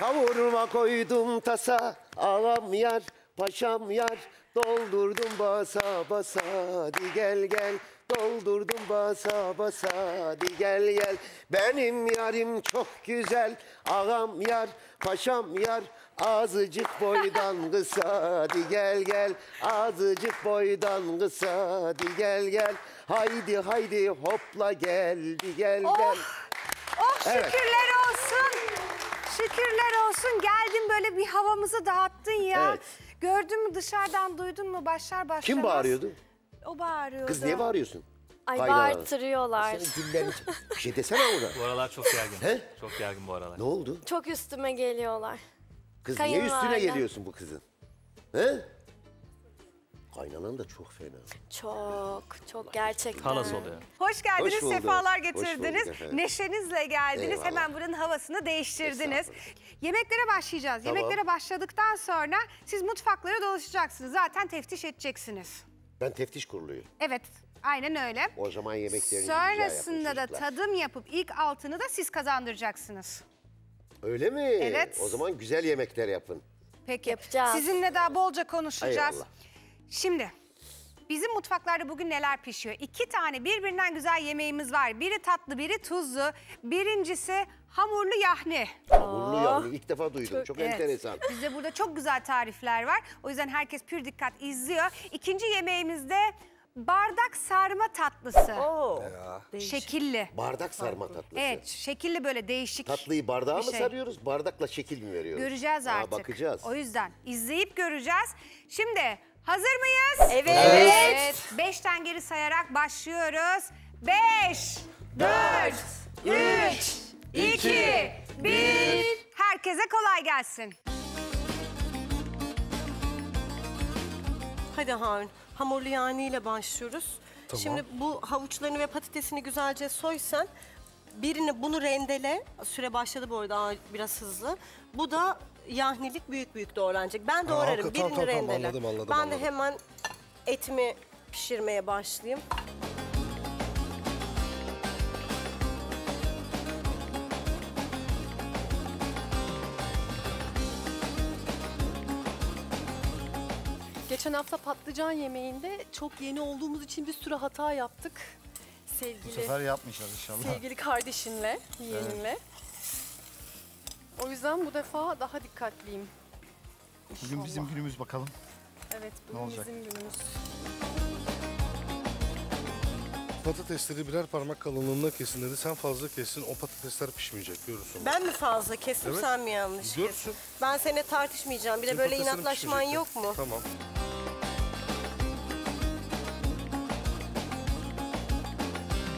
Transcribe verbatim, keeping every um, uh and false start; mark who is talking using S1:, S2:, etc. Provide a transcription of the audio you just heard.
S1: Kavurma koydum tasa, ağam yar, paşam yar. Doldurdum basa basa, hadi gel gel. Doldurdum basa basa, hadi gel gel. Benim yarim çok güzel, ağam yar, paşam yar. Azıcık boydan kısa, hadi gel gel. Azıcık boydan kısa, hadi gel gel. Haydi haydi hopla geldi gel
S2: Oh,
S1: gel.
S2: oh
S1: Evet.
S2: şükürler olsun. Şükürler olsun. Geldin böyle bir havamızı dağıttın ya.
S1: Evet.
S2: Gördün mü dışarıdan duydun mu başlar başlamaz.
S1: Kim bağırıyordu?
S2: O bağırıyordu.
S1: Kız niye bağırıyorsun?
S3: Ay
S1: Kaynana.
S3: bağırtırıyorlar.
S1: Sen dillerini... Bir şey desene ona.
S4: Bu aralar çok gergin.
S1: He?
S4: Çok gergin bu aralar.
S1: Ne oldu?
S3: Çok üstüme geliyorlar.
S1: Kız niye üstüne
S3: Kayınvalide.
S1: geliyorsun bu kızın? He? Kaynanan da çok fena.
S3: Çok, çok gerçekten.
S4: Halası oluyor.
S2: Hoş geldiniz,
S1: Hoş bulduk.
S2: sefalar
S1: Hoş bulduk
S2: getirdiniz.
S1: efendim.
S2: Neşenizle geldiniz.
S1: Eyvallah.
S2: Hemen buranın havasını değiştirdiniz.
S1: Estağfurullah.
S2: Yemeklere başlayacağız.
S1: Tamam.
S2: Yemeklere başladıktan sonra siz mutfaklara dolaşacaksınız. Zaten teftiş edeceksiniz.
S1: Ben teftiş kuruluyum.
S2: Evet, aynen öyle.
S1: O zaman yemeklerini
S2: Sonrasında
S1: güzel
S2: da
S1: yapın çocuklar.
S2: tadım yapıp ilk altını da siz kazandıracaksınız.
S1: Öyle mi?
S2: Evet.
S1: O zaman güzel yemekler yapın.
S2: Peki.
S3: Yapacağız.
S2: Sizinle daha bolca konuşacağız.
S1: Eyvallah.
S2: Şimdi bizim mutfaklarda bugün neler pişiyor? İki tane birbirinden güzel yemeğimiz var. Biri tatlı, biri tuzlu. Birincisi hamurlu yahni.
S1: Hamurlu yahni ilk defa duydum. Çok
S2: Evet.
S1: enteresan.
S2: Bizde burada çok güzel tarifler var. O yüzden herkes pür dikkat izliyor. İkinci yemeğimizde bardak sarma tatlısı.
S3: Oo.
S2: Şekilli.
S1: Bardak sarma tatlısı.
S2: Evet, şekilli böyle değişik.
S1: Tatlıyı bardağa
S2: bir
S1: mı
S2: şey.
S1: sarıyoruz, bardakla şekil mi veriyoruz?
S2: Göreceğiz
S1: Ha,
S2: artık.
S1: bakacağız.
S2: O yüzden izleyip göreceğiz. Şimdi hazır mıyız?
S3: Evet.
S2: Evet. Beşten geri sayarak başlıyoruz. Beş, dört, üç, iki, bir. Herkese kolay gelsin.
S5: Hadi Harun, hamurlu yahni ile başlıyoruz. Şimdi bu havuçlarını ve patatesini güzelce soy sen. Birini bunu rendele. Süre başladı bu arada aa, biraz hızlı. Bu da yahnilik büyük büyük doğranacak. Ben doğrarım.
S6: tamam,
S5: Birini
S6: tamam, tamam,
S5: rendele.
S6: anladım, anladım,
S5: ben
S6: anladım.
S5: de hemen etimi pişirmeye başlayayım.
S7: Geçen hafta patlıcan yemeğinde çok yeni olduğumuz için bir sürü hata yaptık. Sevgili,
S6: Bu sefer yapmayacağız inşallah.
S7: sevgili kardeşinle, yeğeninle. O yüzden bu defa daha dikkatliyim.
S6: Bugün
S7: İnşallah.
S6: bizim günümüz bakalım.
S7: Evet,
S6: Ne
S7: bugün
S6: olacak?
S7: bizim günümüz.
S8: Patatesleri birer parmak kalınlığında kesin dedi. Sen fazla kessin, o patatesler pişmeyecek, görürsün.
S5: Ben mi fazla kestim,
S8: Evet.
S5: sen mi yanlış
S8: Görsün.
S5: kestin? Ben seninle tartışmayacağım. Bir de
S8: Senin
S5: böyle
S8: patateslerin
S5: inatlaşman
S8: pişmeyecek.
S5: yok mu?
S8: Tamam.